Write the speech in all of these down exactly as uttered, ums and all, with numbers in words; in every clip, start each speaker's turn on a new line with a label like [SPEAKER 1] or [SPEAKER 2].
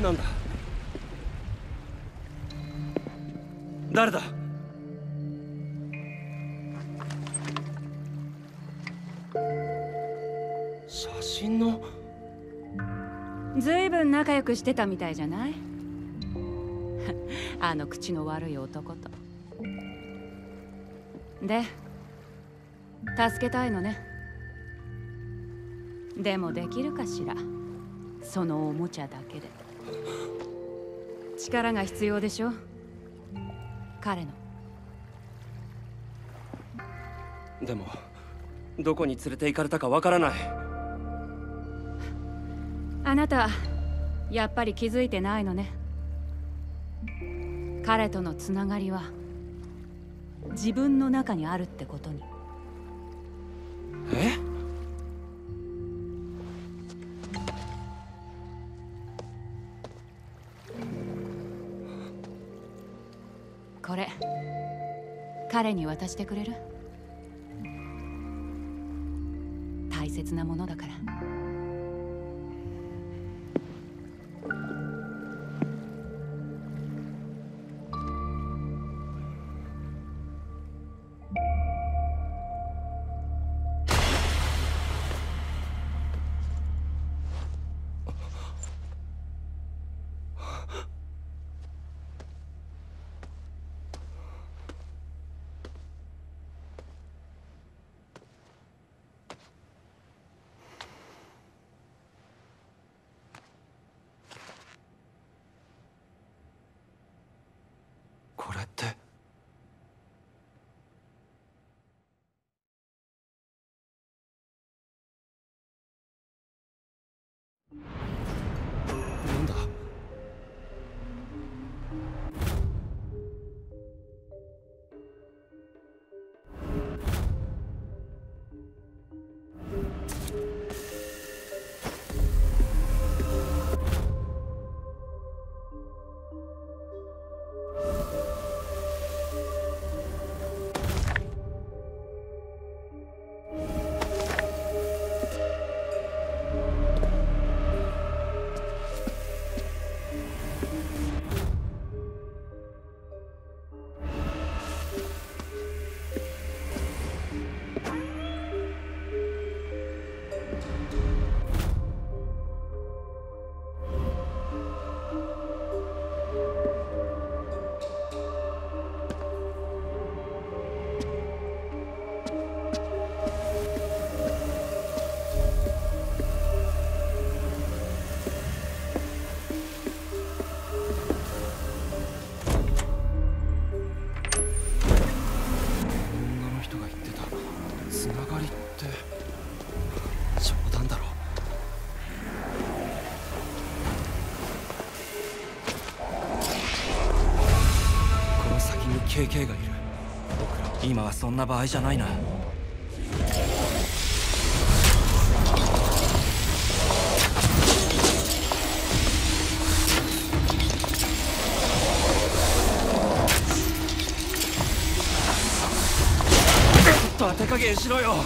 [SPEAKER 1] なんだ？誰だ？写真の。
[SPEAKER 2] ずいぶん仲良くしてたみたいじゃない？あの口の悪い男と。で、助けたいのね。でもできるかしら、そのおもちゃだけで。力が必要でしょ、彼の。
[SPEAKER 1] でもどこに連れて行かれたかわからない。
[SPEAKER 2] あなたやっぱり気づいてないのね。彼とのつながりは自分の中にあるってことに。
[SPEAKER 1] え？
[SPEAKER 2] これ彼に渡してくれる？大切なものだから。
[SPEAKER 1] これって。なんだ？ケーケー がいる。僕ら今はそんな場合じゃないな。ちょっと手加減しろよ。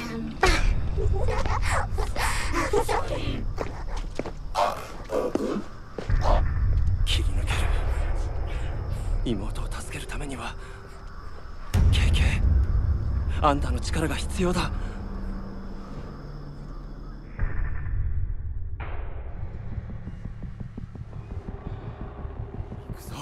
[SPEAKER 1] 切り抜ける。妹を助けるためには ケーケー、 あんたの力が必要だ。行くぞ。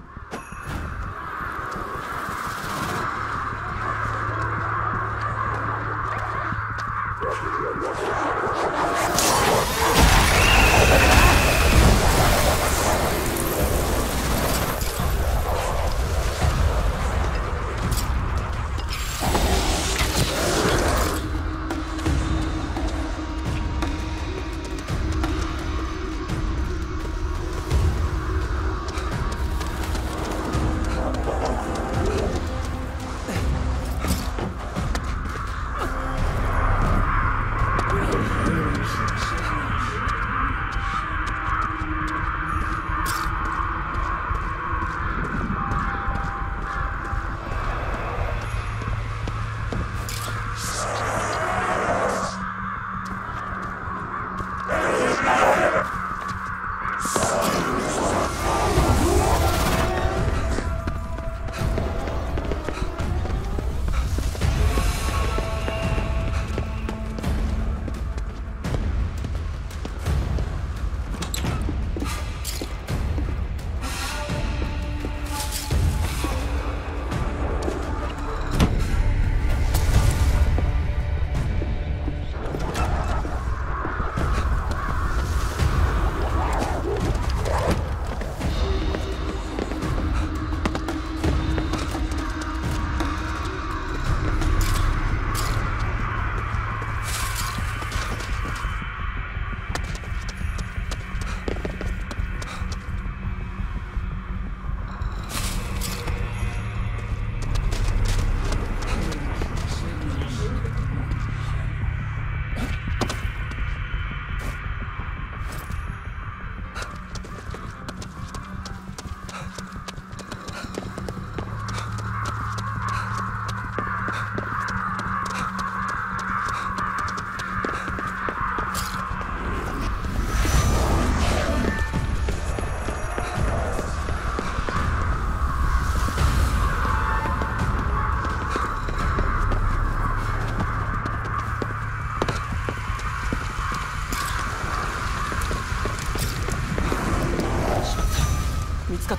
[SPEAKER 1] 使った。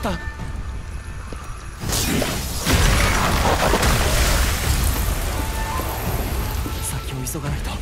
[SPEAKER 1] 先を急がないと。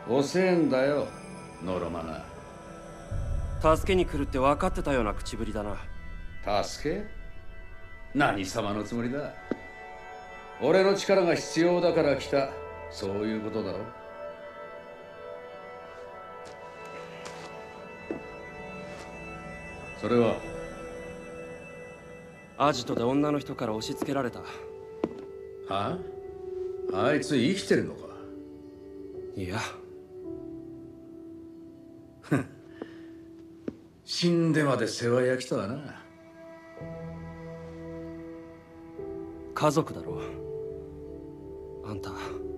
[SPEAKER 3] 遅えんだよ、ノロマナ。
[SPEAKER 1] 助けに来るって分かってたような口ぶりだな。
[SPEAKER 3] 助け？何様のつもりだ。俺の力が必要だから来た、そういうことだろ。それは
[SPEAKER 1] アジトで女の人から押し付けられた。
[SPEAKER 3] はあ？あいつ生きてるのか？
[SPEAKER 1] いや、
[SPEAKER 3] 死んでまで世話焼きとはな。
[SPEAKER 1] 家族だろう。あんた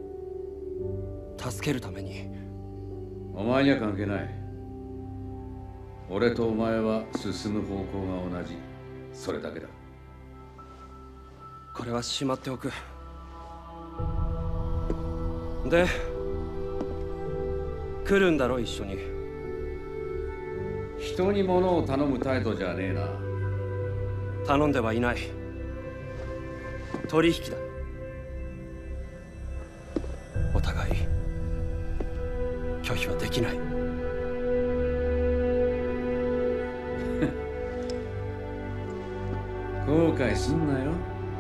[SPEAKER 1] 助けるために。
[SPEAKER 3] お前には関係ない。俺とお前は進む方向が同じ、それだけだ。
[SPEAKER 1] これはしまっておく。で来るんだろ一緒に。
[SPEAKER 3] 人に物を頼む態度じゃねえな。
[SPEAKER 1] 頼んではいない。取引だ。お互い拒否はできない。
[SPEAKER 3] 後悔すんなよ。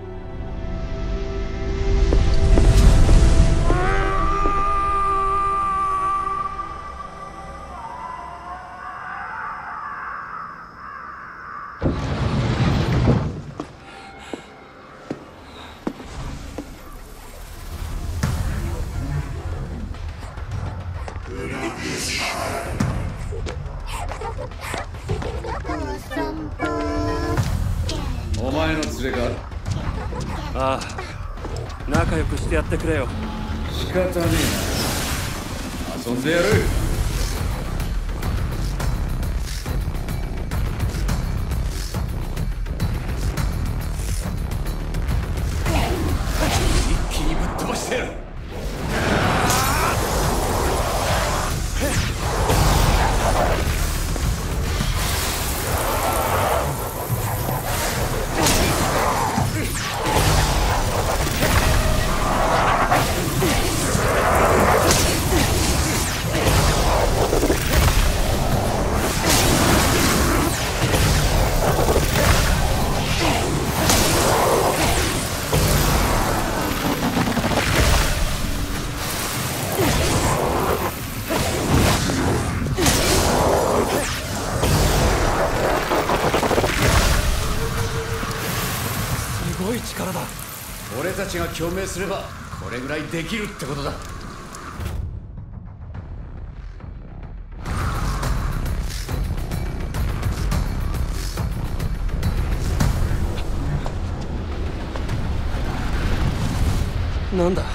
[SPEAKER 3] お前の連れか？
[SPEAKER 1] ああ、仲良くしてやってくれよ。
[SPEAKER 3] 仕方ねえな。遊んでやる。一気にぶっ飛ばしてやる。
[SPEAKER 1] すごい力だ。
[SPEAKER 3] 俺たちが共鳴すればこれぐらいできるってことだ。
[SPEAKER 1] なんだ？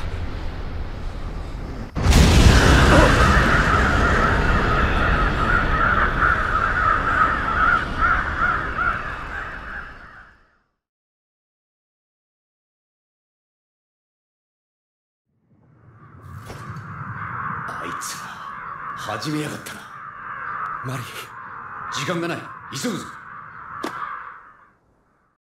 [SPEAKER 3] あいつは始めやがったな。
[SPEAKER 1] マリー、
[SPEAKER 3] 時間がない、急ぐぞ。